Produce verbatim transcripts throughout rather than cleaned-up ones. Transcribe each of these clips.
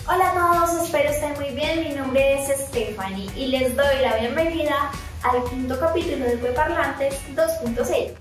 Hola a todos, espero estén muy bien. Mi nombre es Stephanie y les doy la bienvenida al quinto capítulo de Cueparlantes dos punto cero.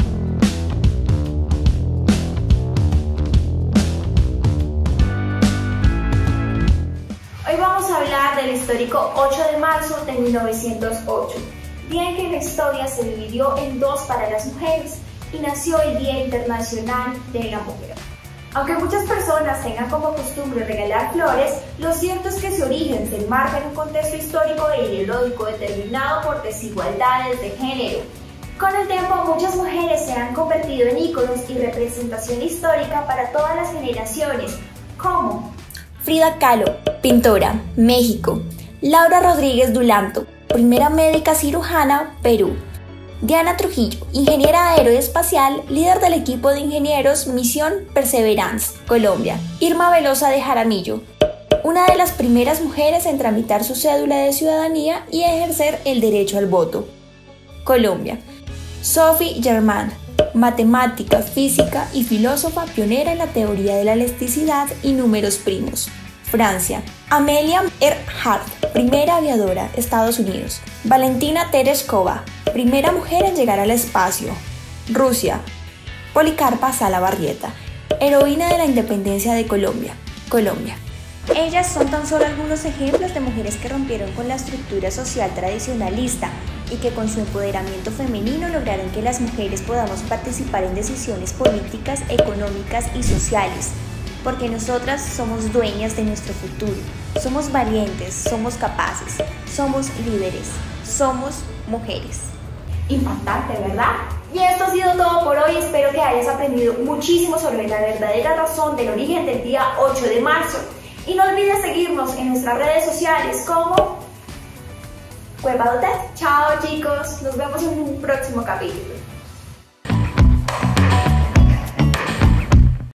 Hoy vamos a hablar del histórico ocho de marzo de mil novecientos ocho, día en que la historia se dividió en dos para las mujeres y nació el Día Internacional de la Mujer. Aunque muchas personas tengan como costumbre regalar flores, lo cierto es que su origen se enmarca en un contexto histórico e ideológico determinado por desigualdades de género. Con el tiempo, muchas mujeres se han convertido en íconos y representación histórica para todas las generaciones, como Frida Kahlo, pintora, México. Laura Rodríguez Dulanto, primera médica cirujana, Perú. Diana Trujillo, ingeniera aeroespacial, líder del equipo de ingenieros Misión Perseverance, Colombia. Irma Velosa de Jaramillo, una de las primeras mujeres en tramitar su cédula de ciudadanía y ejercer el derecho al voto, Colombia. Sophie Germain, matemática, física y filósofa pionera en la teoría de la elasticidad y números primos, Francia. Amelia Earhart, primera aviadora, Estados Unidos. Valentina Tereshkova, primera mujer en llegar al espacio, Rusia. Policarpa Salabarrieta, heroína de la independencia de Colombia, Colombia. Ellas son tan solo algunos ejemplos de mujeres que rompieron con la estructura social tradicionalista y que con su empoderamiento femenino lograron que las mujeres podamos participar en decisiones políticas, económicas y sociales. Porque nosotras somos dueñas de nuestro futuro, somos valientes, somos capaces, somos líderes, somos mujeres. Impactante, ¿verdad? Y esto ha sido todo por hoy. Espero que hayas aprendido muchísimo sobre la verdadera razón del origen del día ocho de marzo. Y no olvides seguirnos en nuestras redes sociales como Cuepadotes. Chao chicos, nos vemos en un próximo capítulo.